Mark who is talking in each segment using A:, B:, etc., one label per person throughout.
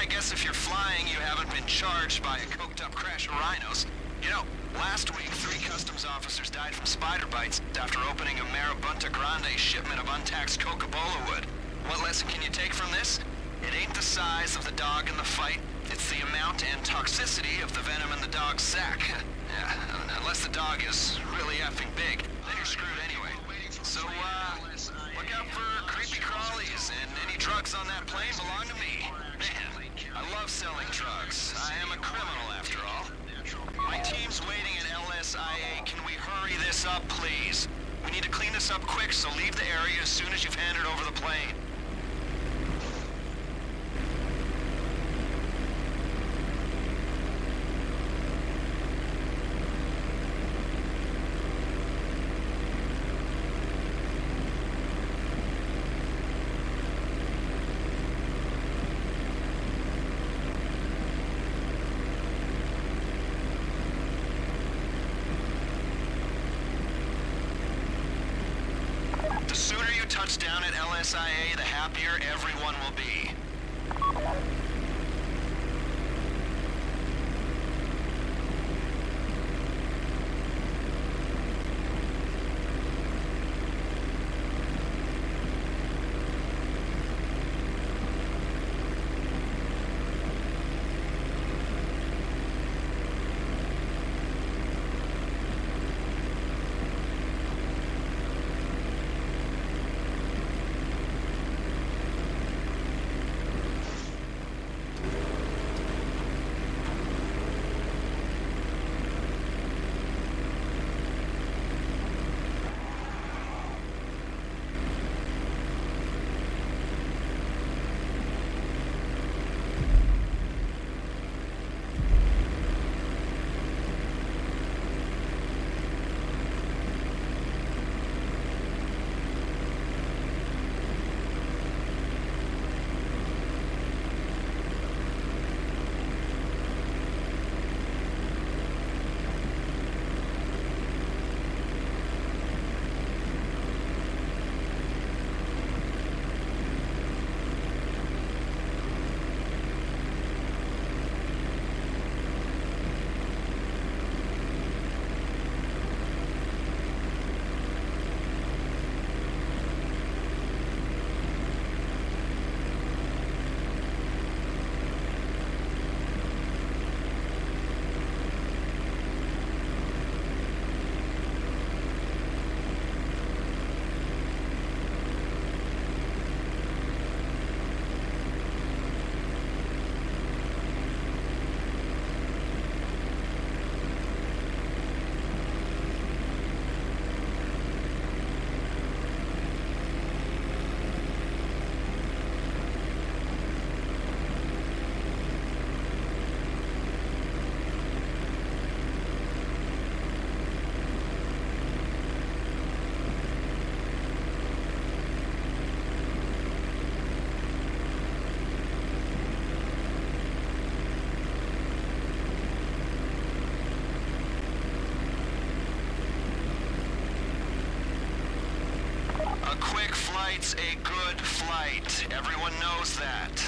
A: I guess if you're flying, you haven't been charged by a coked-up crash of rhinos. You know, last week, 3 customs officers died from spider bites after opening a Marabunta Grande shipment of untaxed Coca-Cola wood. What lesson can you take from this? It ain't the size of the dog in the fight, it's the amount and toxicity of the venom in the dog's sack. Yeah, unless the dog is really effing big, then you're screwed anyway. So, look out for creepy crawlies, and any drugs on that plane belong to me. Man, I love selling drugs. I am a criminal, after all. My team's waiting at LSIA. Can we hurry this up, please? We need to clean this up quick, so leave the area as soon as you've handed over the plane. The sooner you touch down at LSIA, the happier everyone will be. A quick flight's a good flight. Everyone knows that.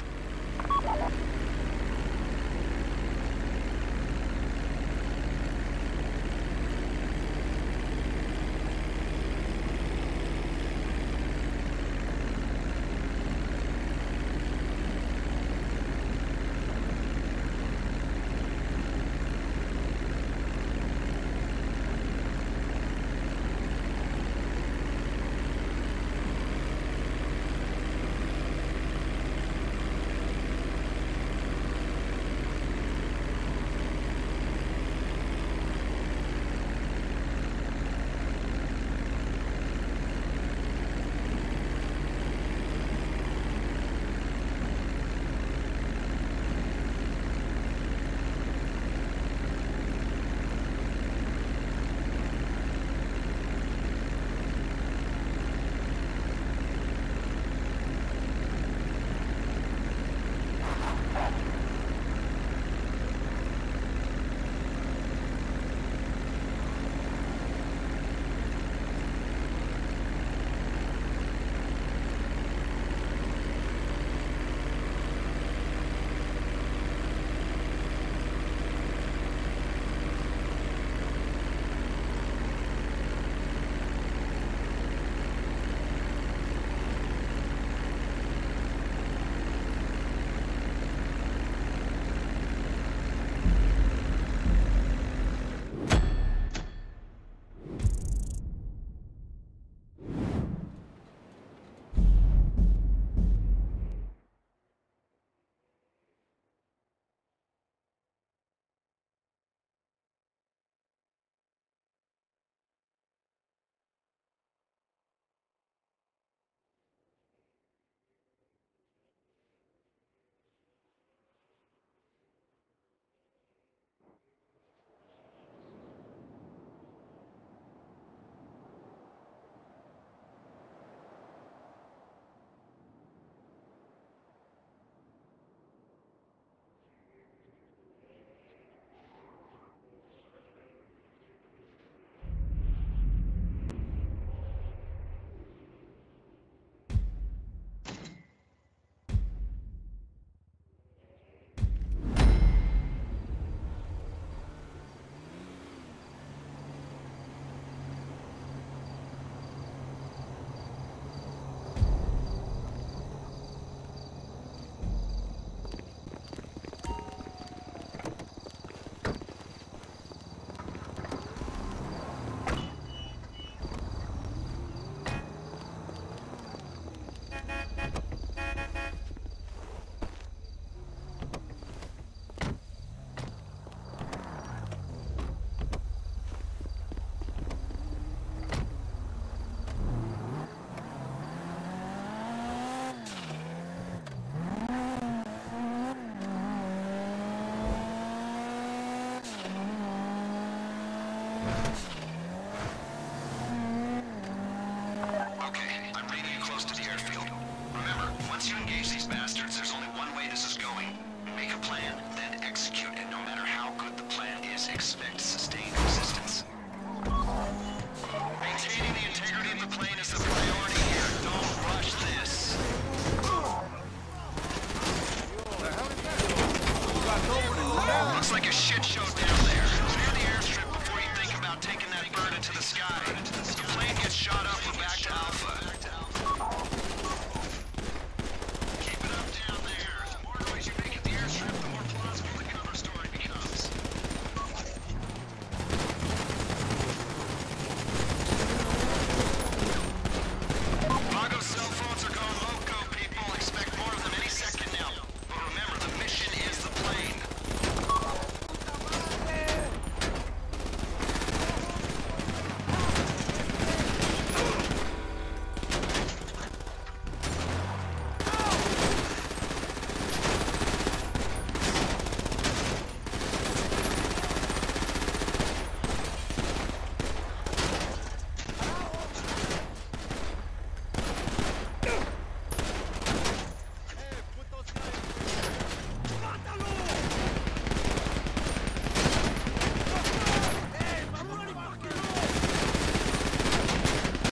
A: sky. The plane gets shot up with